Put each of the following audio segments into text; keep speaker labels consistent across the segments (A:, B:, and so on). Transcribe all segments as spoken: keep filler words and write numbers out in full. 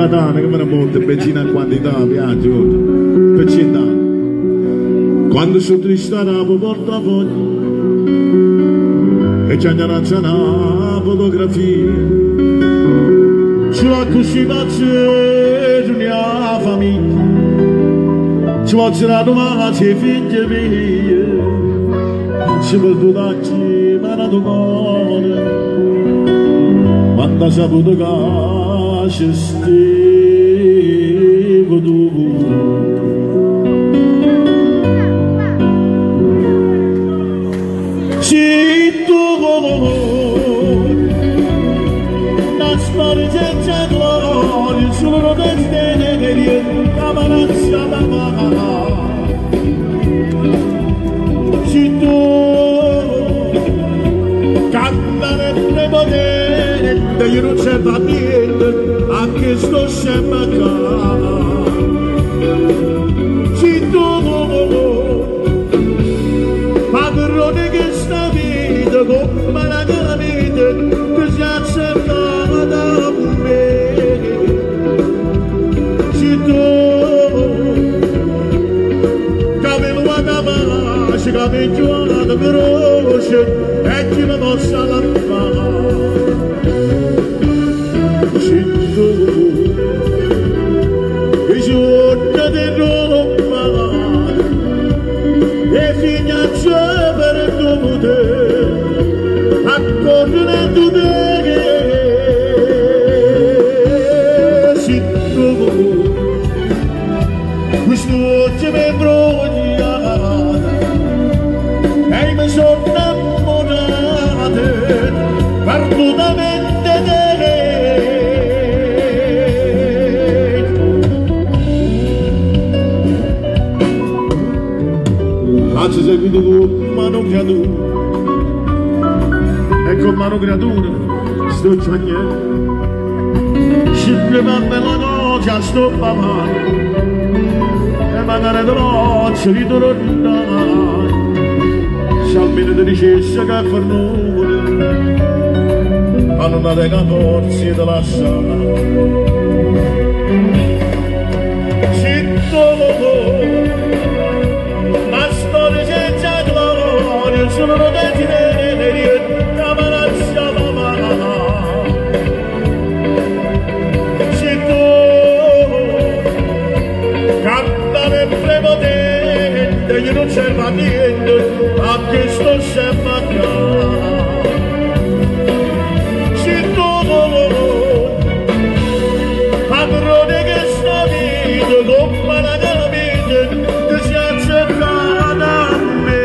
A: Natale che me ne monta benzina a quantità, piace, per cent'anni. Quando sono tristato la portafoglio e c'è una fotografia, ci va così pazzesco la famiglia, ci va la domanda se figlie mie, ci va tutto ma la domanda, quando saputo che c'è stevo tu. Senza gloria, solo desiderio, amarezza da mamma. Se tu cantare prepotente, io non servo a niente, anche sto sempre a casa. Se tu padrone che sta vita, come la vita, che si accettava da me. Se tu capello a capace, capello a croce, e chi mi possa la fare. Se tu i giorni di Roma e figli a per tu te, accorgere tu te. Questo oggi mi vergogna e mi sono innamorata perdutamente di te. Faccio seguito tu, mano creatura, e con mano creatura sto ciagnendo, scende per me la noce a sto papà. Mandare dolce di tornare, se almeno ti dicesse che è per noi, ma non ha dei catorzi da lasciare. Se tu ma storia senza gloria, solo desiderio, amarezza da mamma. Se tu prepotente, io non servo a niente, anche sto sempre a casa. Se tu padrone che sta vita, come la vita, che si accettata da me.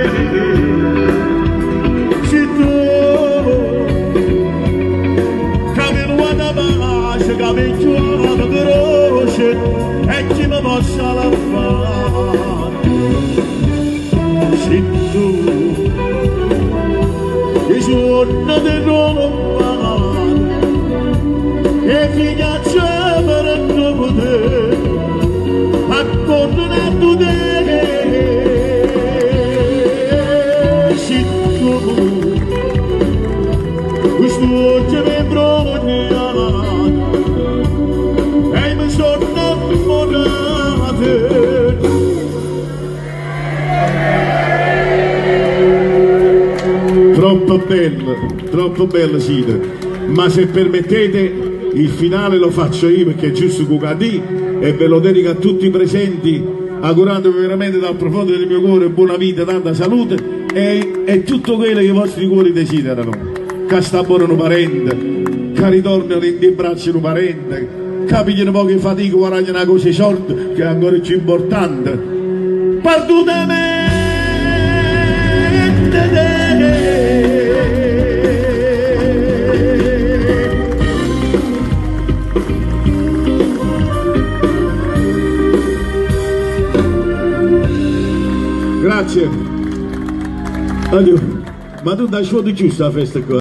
A: Se tu capello a capace, capello a croce, e chi mi possa la fare. Se tu i giorni di Roma e figliaccia per tu te, accorgere tu te. Se tu questo oggi mi vergogna e mi sono innamorata. Troppo bello, troppo bello Sita, ma se permettete il finale lo faccio io perché è giusto Cucadì e ve lo dedico a tutti i presenti, augurandovi veramente dal profondo del mio cuore buona vita, tanta salute e, e tutto quello che i vostri cuori desiderano. Che sta buono un parente, che ritornano in dei bracci un parente, che pigliano poche fatiche, guadagnano una cosa short che è ancora più importante. Perdutamente grazie. Addio. Ma tu dai suono giusto la festa qua?